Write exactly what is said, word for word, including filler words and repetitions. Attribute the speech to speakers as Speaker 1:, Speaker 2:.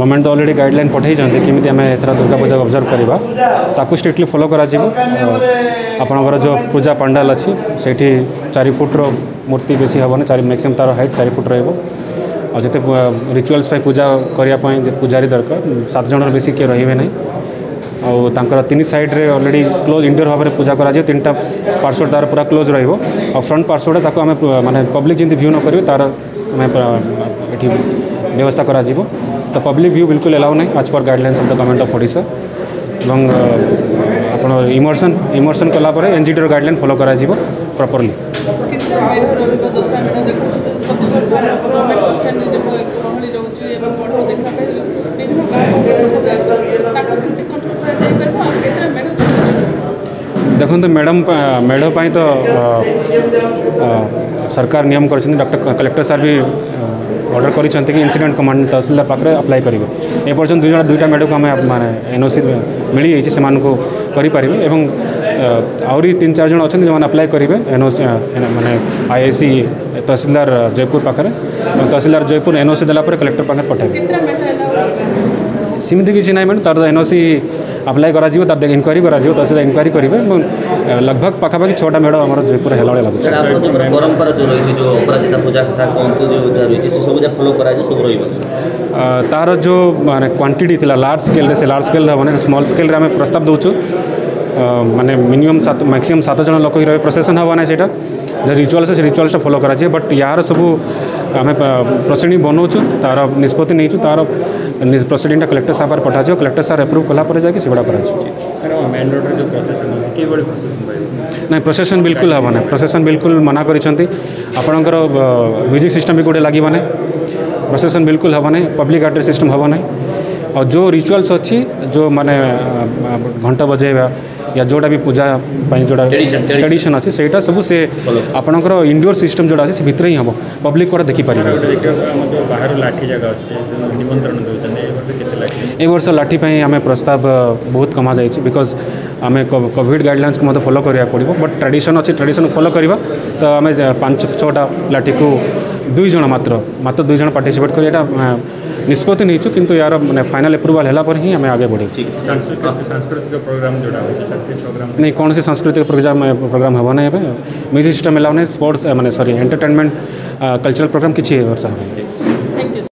Speaker 1: government तो already guideline पठाई केमी आम एथर दुर्गा पूजा ऑब्जर्व करवा ताकू स्ट्रिक्टली फॉलो करा आपणकर जो पूजा पंडाल अच्छी से चार फुट्र मूर्ति बेसी हेनी चार मैक्सिमम तार हाइट चार फुट रही और जिते रिचुअल्स पूजा करने पूजारी दरकार सात जन बेसी किए रे ना और तीन साइड रे ऑलरेडी क्लोज इंडोर भाव में पूजा करा तीन टा पार्श्व तार पूरा क्लोज रहिबो और फ्रंट पार्श्वटा आम माने पब्लिक जमी व्यू न करेंगे तार ये व्यवस्था करा जीवो तो पब्लिक व्यू बिल्कुल एलाउ नहीं आज पर guidelines of the government of Odisha एवं आपण इमर्सन इमर्सन कलापर एनजीटी गाइडलाइन फॉलो करा जीवो प्रॉपर्ली देखो मैडम मेढ़ पाई तो सरकार नियम कर डॉक्टर कलेक्टर सार भी ऑर्डर कर इंसिडेंट कमांड तहसीलदार पाखे अप्लाई करेंगे ए पर्यटन दुई दुईटा मेढ़ को आम माने एनओसी मिल जाइए से करें एवं आहरी तीन चार जन अच्छा जो अप्लाई करेंगे एनओसी माने आईआईसी तहसीलदार जयपुर पाखे तहसीलदार जयपुर एनओसी देलापर कलेक्टर पाखे पठाइबे सेमती किसी ना मैडम तार एनओसी अप्लाई करा जीवो तार इनक्वारी करा जीवो तहसीलदार इनक्वारी करेंगे लगभग पाखापाखि छटा मेढ़ आम जयपुर है लगुच
Speaker 2: परंपरा जो रही जो अपराजिता पूजा कथा कहतु जो रही सब फॉलो करा सब रही
Speaker 1: तार जो माने क्वांटिटी थिला लार्ज स्केल से लार्ज स्केल माने स्मॉल स्केल आम प्रस्ताव दौचु माने मिनिमम सात मैक्सिमम सात जन लोक ही रहे प्रोसेसन हम ना सेटा जो रिचुअल्स से रिचुअल्स फॉलो करा बट यार सब आम प्रोसीडिंग बनाऊँ तार निष्पत्ति नहीं तार प्रोसीडिंग कलेक्टर साहब पठा कलेक्टर साहब एप्रूव कलापर जाकि सेगुड़ा कर ना प्रोसेसन बिल्कुल हम ना प्रोसेसन बिल्कुल मना करपणकर म्यूजिक सिस्टम भी गोटे लगे ना प्रोसेसन बिल्कुल हम ना पब्लिक आर्टर सिस्टम हम ना और जो रिचुअल्स अच्छी जो माने घंटा बजेवा या जोटा भी पूजा जोटा ट्रेडिशन अच्छी से सब से आपणकर इंडोर सिस्टम जोटा अच्छे भितर ही हम पब्लिक कोड़ा देखिपारे ए वर्ष लाठी आम प्रस्ताव बहुत कमा जाइए बिकज आम कोविड गाइडलाइंस को फॉलो करा पड़ो बट ट्रेडिशन अच्छी ट्रेडिशन फॉलो करवा तो आम पांच छटा लाठी को दुई जन मात्र मात्र दुई जन पार्टिसिपेट कर निष्पत्ति नहीं किंतु यार मैंने फाइनल अप्रूवल है पर ही आम आगे बढ़े
Speaker 3: सांस्कृतिक प्रोग्राम
Speaker 1: नहीं कौन से सांस्कृतिक प्रोग्राम प्रोग्राम हम ना म्यूजिक सिस्टम एलाउ नहीं स्पोर्ट्स माने सॉरी एंटरटेनमेंट कल्चरल प्रोग्राम किसी वर्ष हम